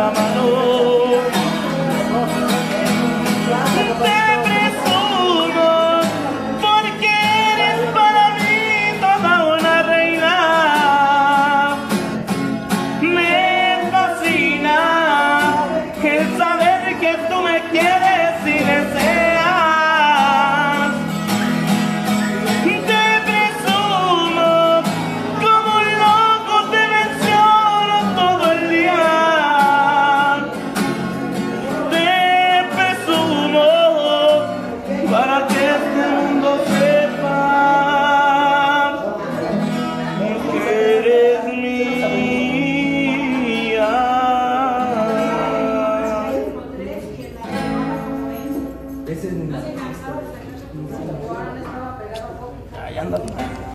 la mano. Te presumo porque eres para mí toda una reina. Me fascina el saber que tú me quieres y deseas. Te presumo como un loco, te menciono todo el día. Te presumo para que este mundo sepa que eres mía. Ese es Ahí anda.